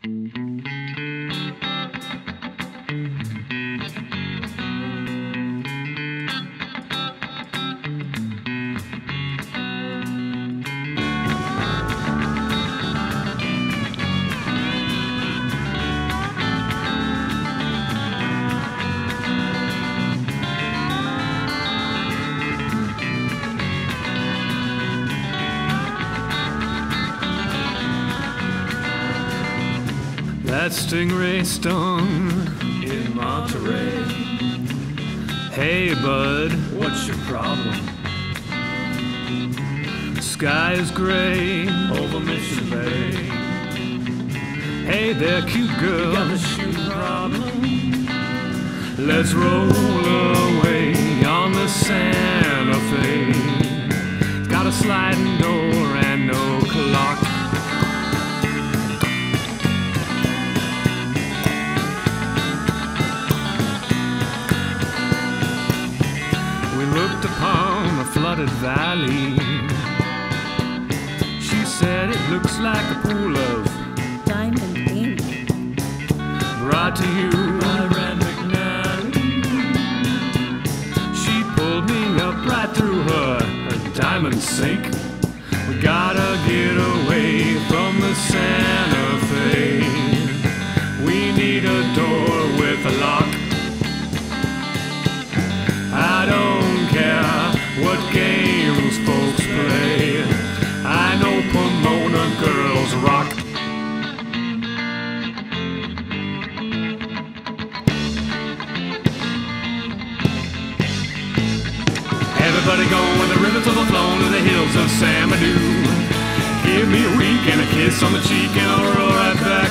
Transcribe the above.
That stingray stung in Monterey. Hey bud, What's your problem? sky is gray Over Mission Bay. Hey there, cute girl, Got the shooting problem. let's roll away on the Santa Fe. It's got a sliding door and no clock. We looked upon a flooded valley. She said it looks like a pool of diamond ink. brought to you I ran McNally. She pulled me up right through her diamond sink. We gotta get away from the Santa Fe. We need a door with a lock. I don't care what games folks play. I know Pomona girls rock. Everybody go where the rivers overflow to the hills of Samadoo. Give me a week and a kiss on the cheek and I'll roll right back.